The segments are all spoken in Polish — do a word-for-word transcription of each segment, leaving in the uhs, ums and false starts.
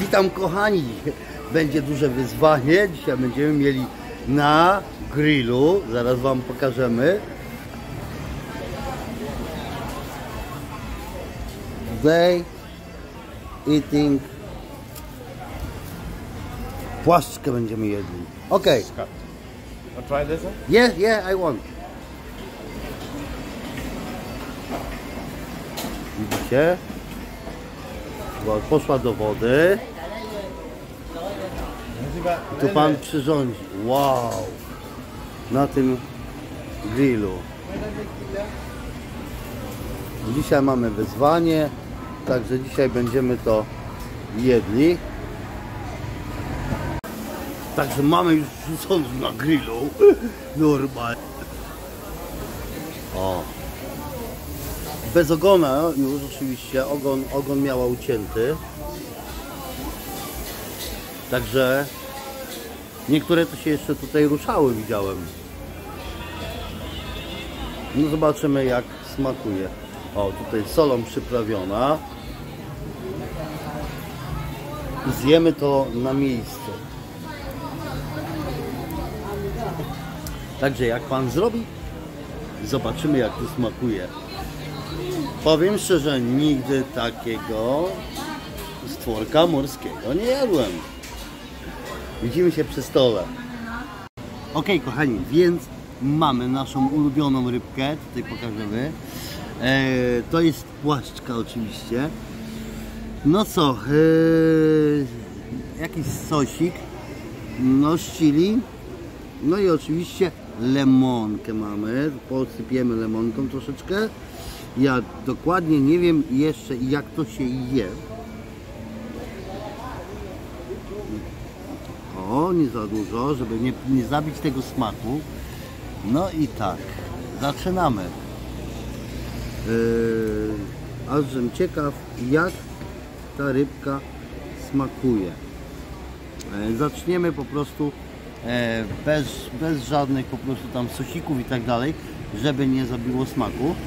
Witam kochani, będzie duże wyzwanie. Dzisiaj będziemy mieli na grillu, zaraz wam pokażemy. Today eating płaszczkę będziemy jedli. Okay. Try this one? Yeah, yeah, I want. Widzicie? Poszła do wody. I tu pan przyrządzi. Wow! Na tym grillu. Dzisiaj mamy wyzwanie. Także dzisiaj będziemy to jedli. Także mamy już wrzucony na grillu. Normalnie. O. Bez ogona już oczywiście. Ogon, ogon miała ucięty. Także niektóre to się jeszcze tutaj ruszały, widziałem. No zobaczymy jak smakuje. O, tutaj solą przyprawiona. Zjemy to na miejscu. Także jak pan zrobi, zobaczymy jak to smakuje. Powiem szczerze, nigdy takiego stworka morskiego nie jadłem. Widzimy się przy stole. Ok, kochani, więc mamy naszą ulubioną rybkę. Tutaj pokażemy. E, to jest płaszczka oczywiście. No co, e, jakiś sosik. No z chili. No i oczywiście lemonkę mamy. Posypiemy lemonką troszeczkę. Ja dokładnie nie wiem jeszcze jak to się je. O, nie za dużo, żeby nie, nie zabić tego smaku. No i tak, zaczynamy. Yy, aż żem ciekaw jak ta rybka smakuje. Yy, zaczniemy po prostu yy, bez, bez żadnych po prostu tam sosików i tak dalej, żeby nie zabiło smaku.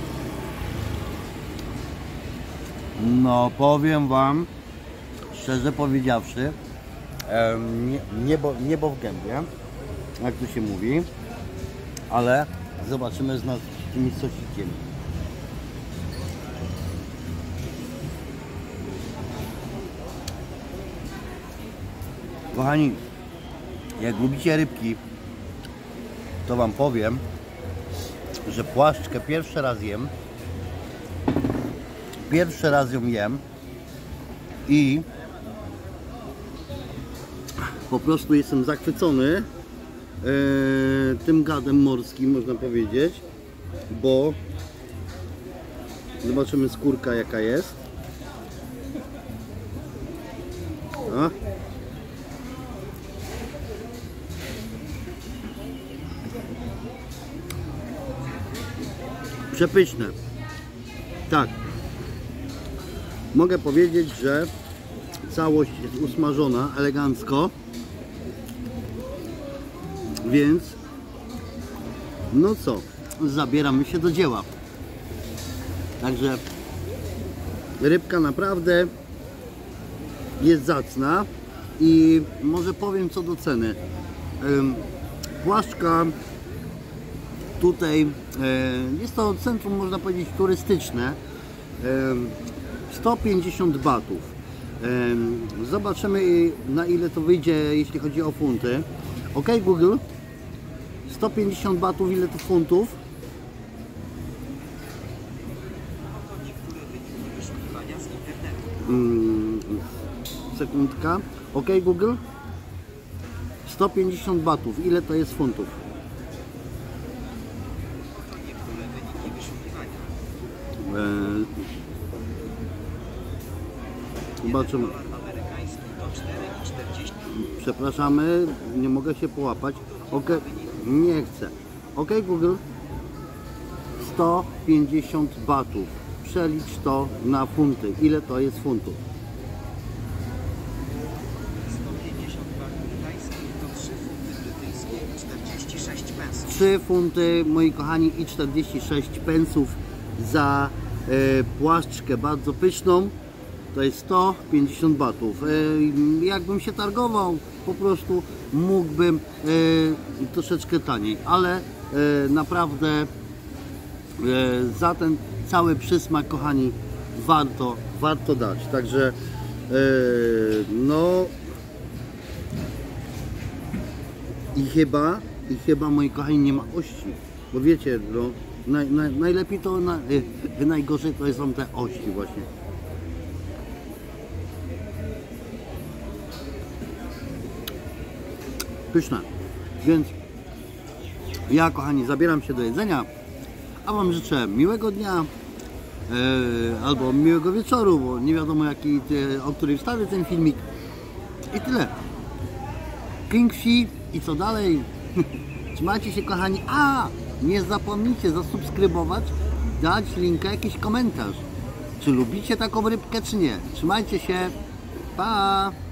No powiem wam, szczerze powiedziawszy, nie, niebo, niebo w gębie, jak to się mówi, ale zobaczymy z nas tym sosikiem. Kochani, jak lubicie rybki, to wam powiem, że płaszczkę pierwszy raz jem. Pierwszy raz ją jem i po prostu jestem zachwycony e, tym gadem morskim, można powiedzieć, bo zobaczymy skórka jaka jest. A. Przepyszne. Tak. Mogę powiedzieć, że całość jest usmażona elegancko, więc no co, zabieramy się do dzieła. Także rybka naprawdę jest zacna i może powiem co do ceny. Płaszczka tutaj jest to centrum, można powiedzieć, turystyczne. sto pięćdziesiąt batów. Zobaczymy na ile to wyjdzie, jeśli chodzi o funty. Ok, Google. sto pięćdziesiąt batów, ile to funtów? Hmm, sekundka. Ok, Google. sto pięćdziesiąt batów, ile to jest funtów? Eee, Zobaczymy. Przepraszamy, nie mogę się połapać. Ok, nie chcę. Ok, Google. sto pięćdziesiąt batów. Przelicz to na funty. Ile to jest funtów? sto pięćdziesiąt batów tajskich to trzy funty brytyjskie i czterdzieści sześć pensów. trzy funty, moi kochani, i czterdzieści sześć pensów za e, płaszczkę bardzo pyszną. To jest sto pięćdziesiąt batów. E, jakbym się targował, po prostu mógłbym e, troszeczkę taniej, ale e, naprawdę e, za ten cały przysmak, kochani, warto, warto dać. Także e, no i chyba, i chyba, moi kochani, nie ma ości, bo wiecie, no, naj, naj, najlepiej to, na, e, najgorzej to są te ości właśnie. Pyszne. Więc ja, kochani, zabieram się do jedzenia, a Wam życzę miłego dnia e, albo miłego wieczoru, bo nie wiadomo jaki, o której wstawię ten filmik. I tyle. King Xi i co dalej? Trzymajcie się, kochani. A! Nie zapomnijcie zasubskrybować, dać linka, jakiś komentarz. Czy lubicie taką rybkę, czy nie? Trzymajcie się. Pa!